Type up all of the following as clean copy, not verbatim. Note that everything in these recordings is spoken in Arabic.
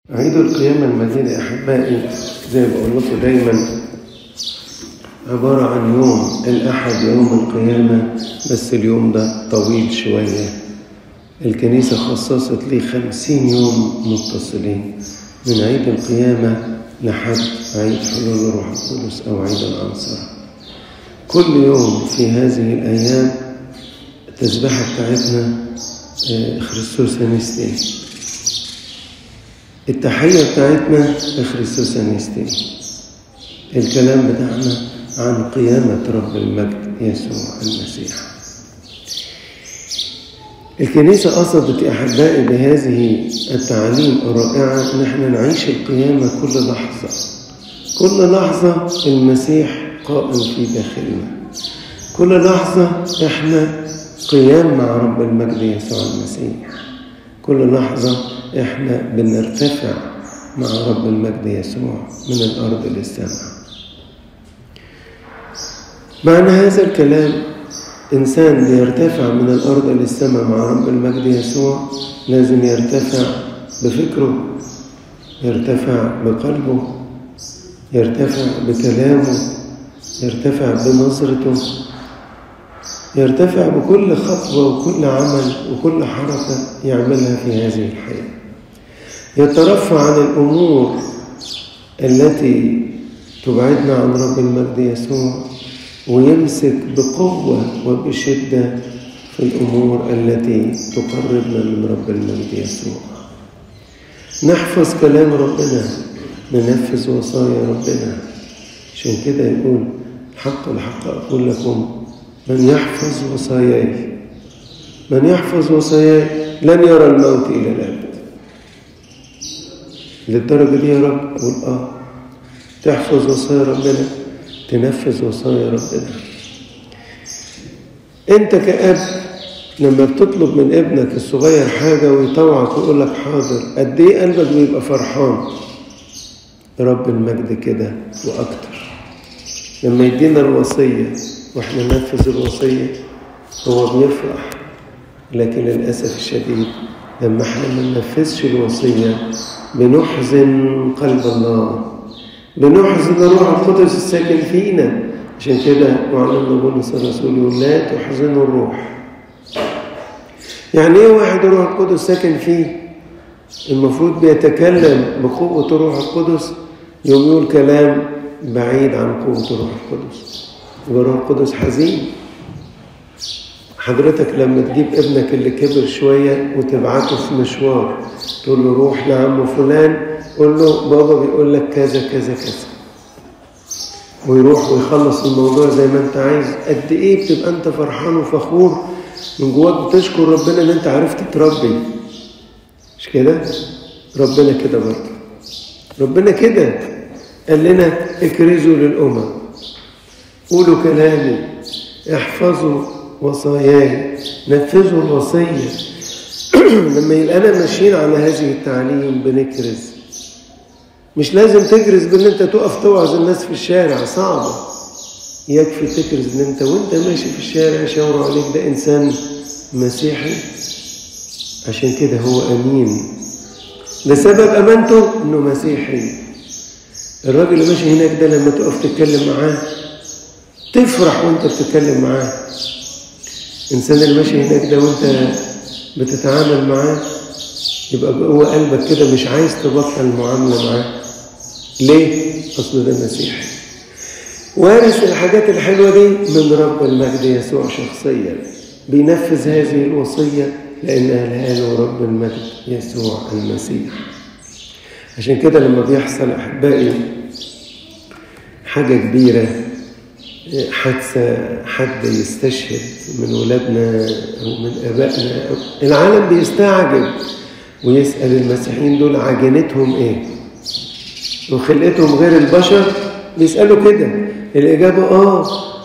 عيد القيامة المجيد يا أحبائي زي ما بقول لكم دايما عبارة عن يوم الأحد، يوم القيامة، بس اليوم ده طويل شوية. الكنيسة خصصت ليه 50 يوم متصلين من عيد القيامة لحد عيد حلول الروح القدس أو عيد العنصرة. كل يوم في هذه الأيام التسبيحة بتاعتنا خريستوس أنستي، التحية بتاعتنا خريستوس أنستي، الكلام بتاعنا عن قيامة رب المجد يسوع المسيح. الكنيسة قصدت يا أحبائي بهذه التعاليم الرائعة إن احنا نعيش القيامة كل لحظة. كل لحظة المسيح قائم في داخلنا، كل لحظة احنا قيام مع رب المجد يسوع المسيح، كل لحظة احنا بنرتفع مع رب المجد يسوع من الأرض للسماء. معنى هذا الكلام إنسان بيرتفع من الأرض للسماء مع رب المجد يسوع لازم يرتفع بفكره، يرتفع بقلبه، يرتفع بكلامه، يرتفع بنظرته، يرتفع بكل خطوة وكل عمل وكل حركة يعملها في هذه الحياة. يترفع عن الأمور التي تبعدنا عن رب المجد يسوع ويمسك بقوة وبشدة في الأمور التي تقربنا من رب المجد يسوع. نحفظ كلام ربنا، ننفذ وصايا ربنا. عشان كده يقول الحق الحق أقول لكم من يحفظ وصاياي، من يحفظ وصاياي لن يرى الموت إلى الأبد. للدرجة دي يا رب قول تحفظ وصايا ربنا، تنفذ وصايا ربنا. انت كأب لما بتطلب من ابنك الصغير حاجة ويطوعك ويقول لك حاضر، قد ايه قلبك بيبقى فرحان. رب المجد كده واكتر لما يدينا الوصية واحنا ننفذ الوصية هو بيفرح. لكن للأسف الشديد لما احنا ما ننفذش الوصية بنحزن قلب الله، بنحزن الروح القدس الساكن فينا. عشان كده معلمنا بولس الرسول يقول لا تحزنوا الروح. يعني ايه واحد الروح القدس ساكن فيه؟ المفروض بيتكلم بقوة الروح القدس، يوم يقول كلام بعيد عن قوة الروح القدس يبقى الروح القدس حزين. حضرتك لما تجيب ابنك اللي كبر شوية وتبعته في مشوار تقول له روح لعم فلان، قول له بابا بيقول لك كذا كذا كذا، ويروح ويخلص الموضوع زي ما انت عايز. قد ايه بتبقى انت فرحان وفخور من جواك، بتشكر ربنا ان انت عرفت تربي. مش كده؟ ربنا كده برضه، ربنا كده قال لنا اكرزوا للأمم، قولوا كلامي، احفظوا وصاياي، نفذوا الوصية. لما يلقانا ماشيين على هذه التعليم بنكرز. مش لازم تكرز بان انت تقف توعظ الناس في الشارع، صعبة. يكفي تكرز ان انت وانت ماشي في الشارع يشاوروا عليك ده انسان مسيحي. عشان كده هو امين، لسبب امانته انه مسيحي. الراجل اللي ماشي هناك ده لما تقف تتكلم معاه تفرح وانت بتتكلم معاه. الانسان اللي ماشي هناك ده وانت بتتعامل معاه يبقى جوه قلبك كده مش عايز تبطل المعامله معاه. ليه؟ اصل ده مسيحي وارث الحاجات الحلوه دي من رب المجد يسوع شخصيا، بينفذ هذه الوصيه لانها قالها له رب المجد يسوع المسيح. عشان كده لما بيحصل احبائي حاجه كبيره، حادثه، حد يستشهد من ولادنا او من ابائنا، العالم بيستعجب ويسأل المسيحيين دول عجينتهم ايه وخلقتهم غير البشر. بيسألوا كده، الإجابة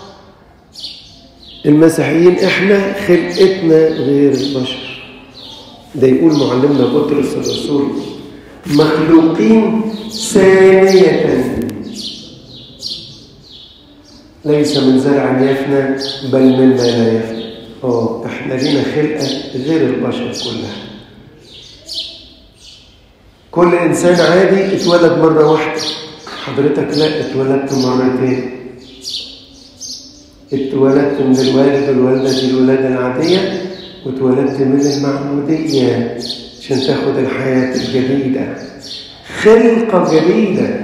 المسيحيين احنا خلقتنا غير البشر. ده يقول معلمنا بطرس الرسول مخلوقين ثانية ليس من زرع يفنى بل مما لا يفنى. احنا لينا خلقة غير البشر كلها. كل إنسان عادي اتولد مرة واحدة، حضرتك لا، اتولدت مرتين. اتولدت من الوالد والوالدة دي الولادة العادية، واتولدت من المعمودية عشان تاخد الحياة الجديدة، خلقة جديدة.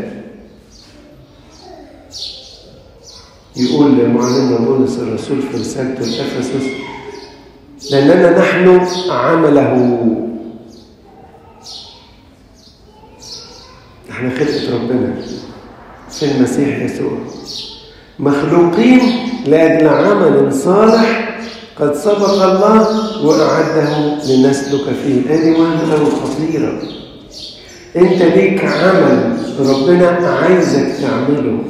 يقول معلمنا بولس الرسول في رسالته لأفسس: لأننا نحن عمله. احنا خلقة ربنا في المسيح يسوع، مخلوقين لأجل عمل صالح قد سبق الله وأعده لنسلك فيه. هذه وهمة خطيرة. انت ليك عمل ربنا عايزك تعمله.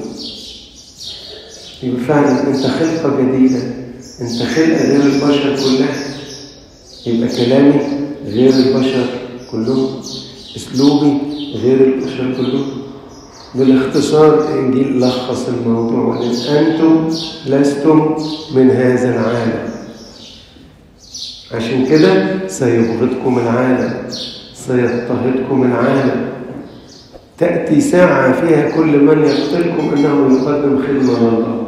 يبقى فعلا انت خلقة جديدة، انت خلقة غير البشر كلها. يبقى كلامي غير البشر كلهم، اسلوبي غير البشر كلهم. بالاختصار الانجيل لخص الموضوع: انتم لستم من هذا العالم، عشان كده سيبغضكم العالم، سيضطهدكم العالم. تأتي ساعة فيها كل من يقتلكم أنه يقدم خدمة لله.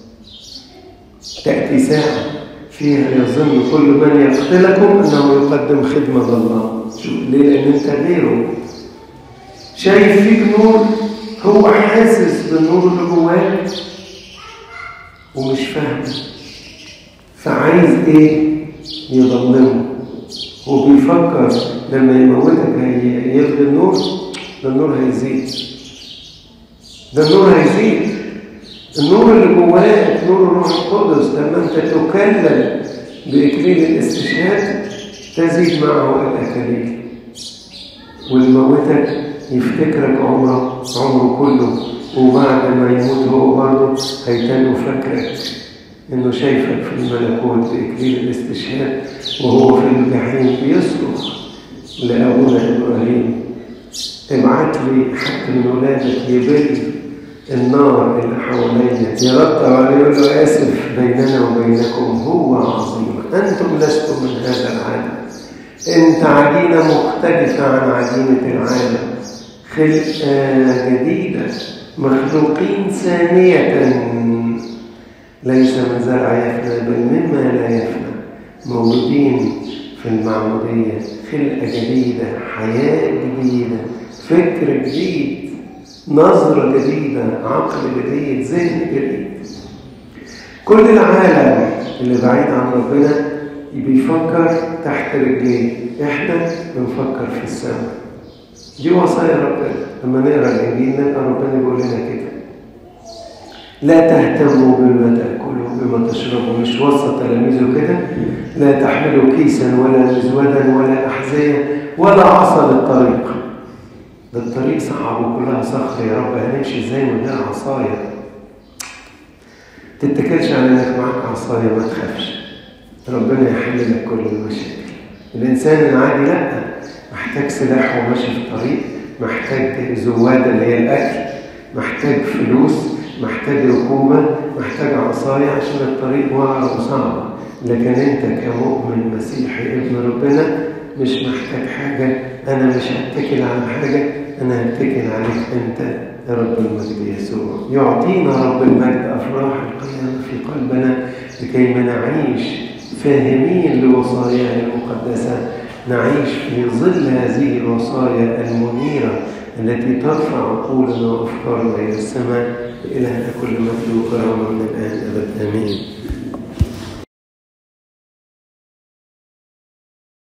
تأتي ساعة فيها يظن كل من يقتلكم أنه يقدم خدمة لله. شوف ليه؟ لأن أنت غيره، شايف فيك نور، هو حاسس بالنور اللي جواك ومش فاهم، فعايز إيه؟ يضلمه. وبيفكر لما يموتك يلغي النور، ده النور هيزيد، ده النور هيزيد. النور اللي جواك نور الروح القدس، لما انت تكلل بإكليل الاستشهاد تزيد معه الأكاليل، والموتك يفتكرك عمره كله، وبعد ما يموت هو برضه هيتنو فكرك انه شايفك في الملكوت بإكليل الاستشهاد وهو في الجحيم بيصرخ لأبونا إبراهيم: ابعت لي حد من ولادك يبل النار اللي حواليا. يرد عليه يقول له: آسف، بيننا وبينكم هو عظيم، أنتم لستم من هذا العالم. أنت عجينة مختلفة عن عجينة العالم، خلقة جديدة، مخلوقين ثانية، ليس من زرع يفنى بل مما لا يفنى، مولودين في المعمودية، خلقة جديدة، حياة جديدة، فكر جديد، نظرة جديدة، عقل جديد، ذهن جديد. كل العالم اللي بعيد عن ربنا بيفكر تحت رجليه، احنا بنفكر في السماء. دي وصايا ربنا. لما نقرا الانجيل نلقى ربنا بيقول لنا كده: لا تهتموا بما تاكلوا بما تشربوا. مش وصى تلاميذه كده: لا تحملوا كيسا ولا مزودا ولا احذيه ولا عصا للطريق. ده الطريق صعب وكلها صخر، يا رب هنمشي ازاي من غير عصايه؟ تتكلش على انك معاك عصايه، ما تخافش، ربنا يحل لك كل المشاكل. الانسان العادي لا، محتاج سلاح وماشي في الطريق، محتاج زواده اللي هي الاكل، محتاج فلوس، محتاج ركوبه، محتاج عصايه عشان الطريق وعر وصعب. لكن انت كمؤمن مسيحي ابن ربنا مش محتاج حاجه. انا مش هتكل على حاجه، انا هتكل عليك انت يا رب المجد يسوع. يعطينا رب المجد افراح القيامه في قلبنا لكي ما نعيش فاهمين لوصاياه المقدسه، نعيش في ظل هذه الوصايا المنيره التي ترفع عقولنا وافكارنا الى السماء. إلهنا كل مجد وكرامه من الان ابد امين.